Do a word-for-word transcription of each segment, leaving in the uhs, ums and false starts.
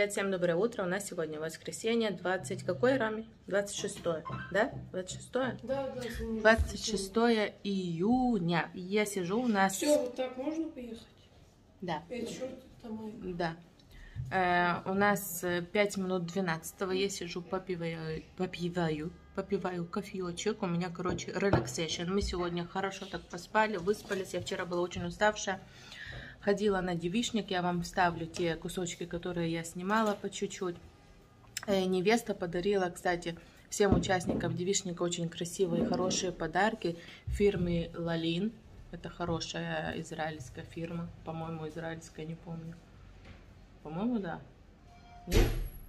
Привет, всем доброе утро. У нас сегодня воскресенье, двадцать, какое, Рами? двадцать шестое, да? двадцать шестое? Да, да. двадцать шестое июня. Я сижу у нас... Все, вот так можно поехать? Да. Эти шорты домой. Да. Э, у нас пять минут двенадцатого. Я сижу, попиваю, попиваю, попиваю кофеечек. У меня, короче, релаксейшн. Мы сегодня хорошо так поспали, выспались. Я вчера была очень уставшая. Ходила на девичник, я вам вставлю те кусочки, которые я снимала по чуть-чуть. Э, невеста подарила, кстати, всем участникам девичника очень красивые, хорошие подарки фирмы Лалин. Это хорошая израильская фирма, по-моему, израильская, не помню. По-моему, да. Нет?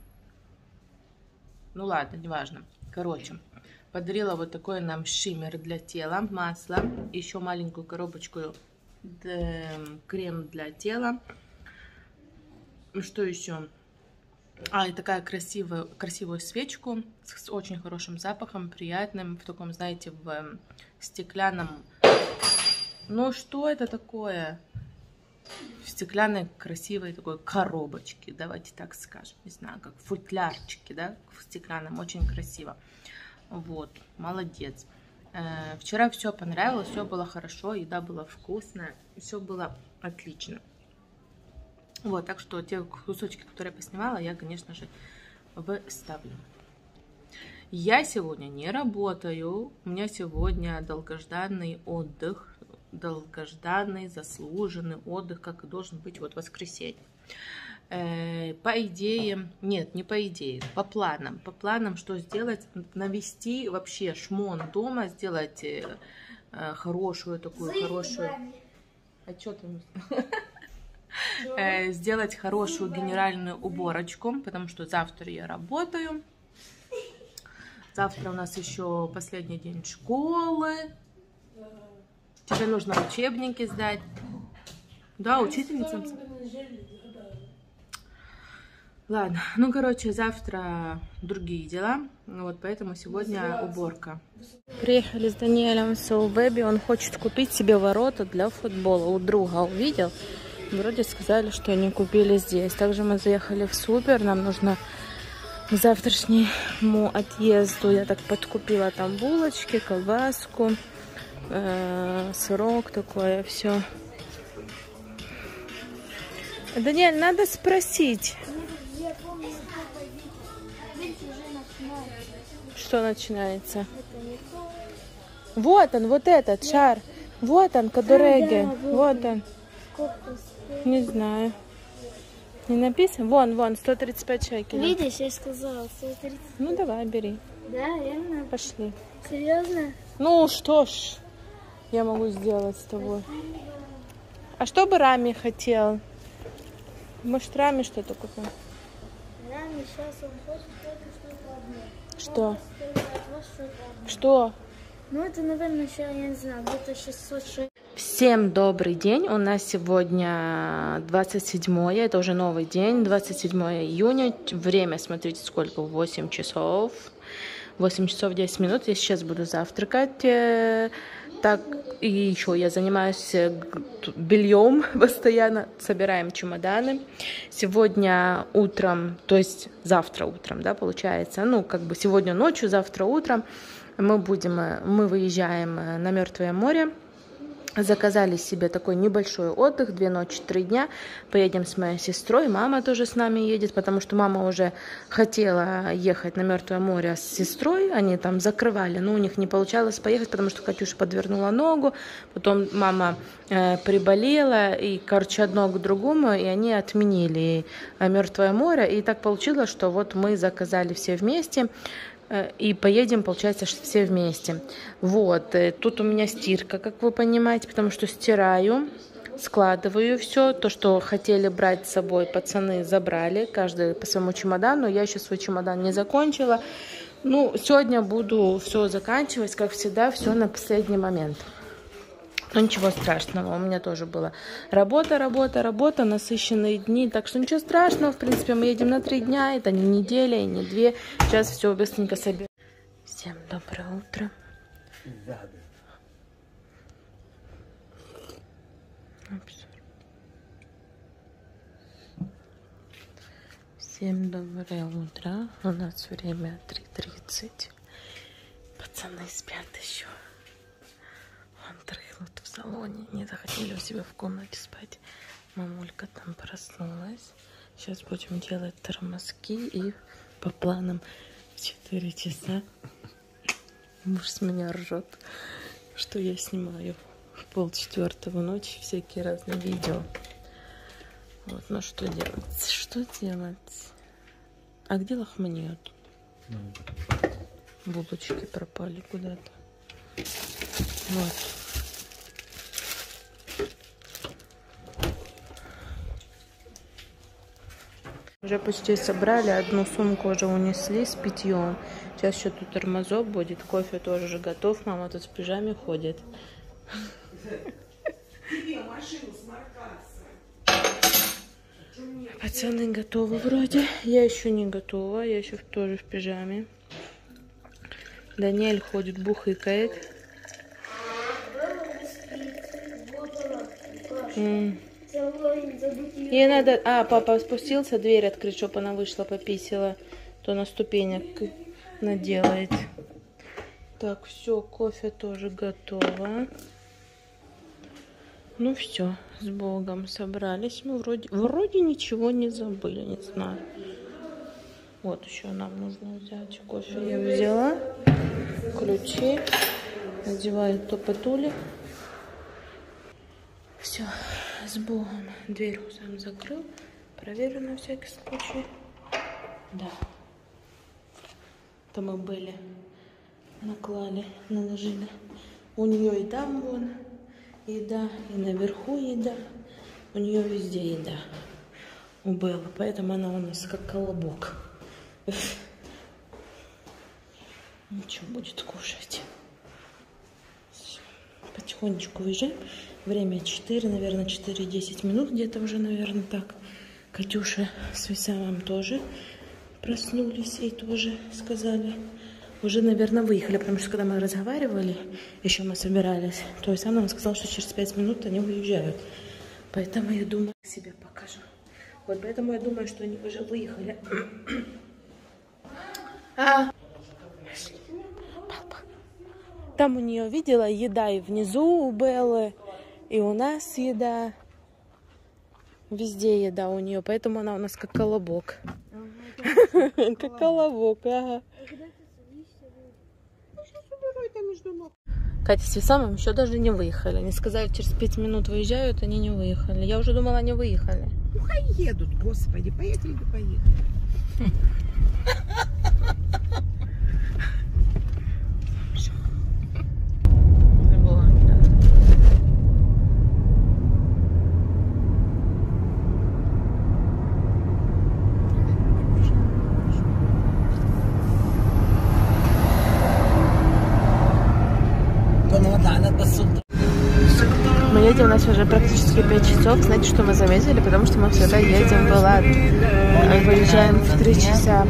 Ну ладно, неважно. Короче, подарила вот такой нам шиммер для тела, масло, еще маленькую коробочку крем для тела. Что еще? А, и такая красивая, красивую свечку с очень хорошим запахом, приятным, в таком, знаете, в стеклянном... Ну, что это такое? В стеклянной красивой такой коробочке, давайте так скажем. Не знаю, как футлярчики, да, в стеклянном, очень красиво. Вот, молодец. Вчера все понравилось, все было хорошо, еда была вкусная, все было отлично. Вот, так что те кусочки, которые я поснимала, я, конечно же, выставлю. Я сегодня не работаю, у меня сегодня долгожданный отдых, долгожданный, заслуженный отдых, как и должен быть вот в воскресенье. По идее, нет, не по идее, по планам. По планам, что сделать? Навести вообще шмон дома, сделать э, хорошую такую, Зы хорошую... А что там? э, сделать хорошую генеральную уборочку, потому что завтра я работаю. Завтра у нас еще последний день школы. Тебе нужно учебники сдать. Да, учительница. Ладно, ну, короче, завтра другие дела, вот поэтому сегодня уборка. Приехали с Даниэлем в Соубэби, он хочет купить себе ворота для футбола. У друга увидел, вроде сказали, что они купили здесь. Также мы заехали в Супер, нам нужно к завтрашнему отъезду, я так подкупила там булочки, колбаску, э, сырок такое, все. Даниэль, надо спросить. Что начинается? Вот он, вот этот шар. Вот он, Кадореге. А, да, вот, вот он. Не знаю. Не написано? Вон, вон, сто тридцать пять шекелей. Видишь, я сказала сто тридцать. Ну давай, бери. Да, верно? Пошли. Серьезно? Ну что ж, я могу сделать с тобой. А что бы Рами хотел? Может, Рами что-то купим? Рами сейчас он хочет только что-то одно. Что? Что? Что? Ну, это, наверное, еще, я не знаю, где-то шестьсот шекелей. Всем добрый день. У нас сегодня двадцать седьмое, это уже новый день, двадцать седьмое июня. Время, смотрите, сколько, восемь часов. восемь часов десять минут. Я сейчас буду завтракать. Так, и еще я занимаюсь бельем постоянно, собираем чемоданы. Сегодня утром, то есть завтра утром, да, получается, ну, как бы сегодня ночью, завтра утром мы будем, мы выезжаем на Мертвое море. Заказали себе такой небольшой отдых, две ночи, три дня. Поедем с моей сестрой, мама тоже с нами едет, потому что мама уже хотела ехать на Мертвое море с сестрой. Они там закрывали, но у них не получалось поехать, потому что Катюша подвернула ногу. Потом мама э, приболела, и, короче, одно к другому, и они отменили Мертвое море. И так получилось, что вот мы заказали все вместе. И поедем, получается, все вместе. Вот, тут у меня стирка, как вы понимаете, потому что стираю, складываю все. То, что хотели брать с собой, пацаны забрали, каждый по своему чемодану. Я еще свой чемодан не закончила. Ну, сегодня буду все заканчивать, как всегда, все на последний момент. Но ничего страшного, у меня тоже была работа, работа, работа, насыщенные дни, так что ничего страшного, в принципе, мы едем на три дня, это не неделя и не две, сейчас все быстренько соберем. Всем доброе утро. Всем доброе утро. У нас время три тридцать. Пацаны спят еще. Вон трыхнут в салоне. Не захотели у себя в комнате спать. Мамулька там проснулась. Сейчас будем делать тормозки. И по планам в четыре часа муж с меня ржет, что я снимаю в полчетвертого ночи всякие разные видео. Вот, ну что делать? Что делать? А где лохманет? Mm. Булочки пропали куда-то. Вот. Уже почти собрали, одну сумку уже унесли с питьем. Сейчас еще тут тормозок будет, кофе тоже уже готов. Мама тут в пижаме ходит. Пацаны готовы вроде. Я еще не готова. Я еще тоже в пижаме. Даниэль ходит, бухыкает. Mm. Ей надо... А, папа спустился, дверь открыть, чтобы она вышла, пописала. То на ступенях наделает. Так, все, кофе тоже готово. Ну все, с Богом собрались. Мы вроде, вроде ничего не забыли, не знаю. Вот еще нам нужно взять кофе. Я взяла ключи, надеваю топотули. Все, с Богом. Дверь сам закрыл. Проверю на всякий случай. Да. Там мы были. Наклали, наложили. У нее и там вон еда, и наверху еда. У нее везде еда. У Беллы. Поэтому она у нас как колобок. Ничего будет кушать. Потихонечку уезжаем. Время четыре, наверное, четыре-десять минут. Где-то уже, наверное, так. Катюша с Висамом тоже проснулись и тоже сказали. Уже, наверное, выехали, потому что когда мы разговаривали, еще мы собирались, то есть она нам сказала, что через пять минут они уезжают. Поэтому я думаю, себя покажу. Вот поэтому я думаю, что они уже выехали. А. Папа. Там у нее, видела, еда и внизу у Беллы, и у нас еда. Везде еда у нее, поэтому она у нас как колобок. Как колобок, ага. Катя с Висамом еще даже не выехали. Они сказали, через пять минут выезжают, они не выехали. Я уже думала, они выехали. Ну, хай едут, господи, поехали бы поехали. Мы едем, у нас уже практически пять часов. Знаете, что мы завезли? Потому что мы всегда едем в Элад. Выезжаем в три часа.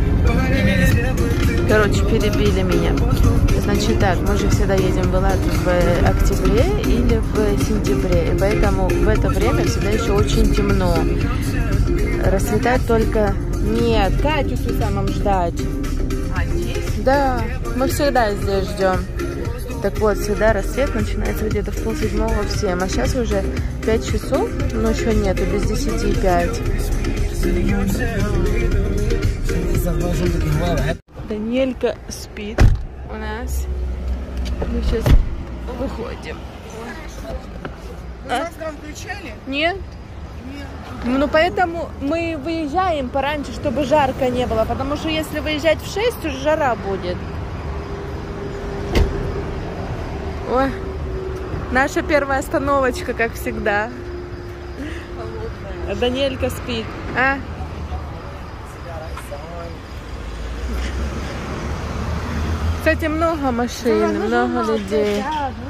Короче, перебили меня. Значит так, мы же всегда едем в Элад в октябре или в сентябре. И поэтому в это время всегда еще очень темно. Расцветает только... Нет, Катю с Висамом ждать. А здесь? Да, мы всегда здесь ждем. Так вот, всегда рассвет начинается где-то в полседьмого, в семь. А сейчас уже пять часов, но еще нету, без десяти пять. Даниэлька спит у нас. Мы сейчас выходим. Вы завтра включали? Нет? Нет. Ну, поэтому мы выезжаем пораньше, чтобы жарко не было. Потому что если выезжать в шесть, уже жара будет. Ой, наша первая остановочка, как всегда. Холодная. Даниэлька спит. А? Кстати, много машин, да, много людей.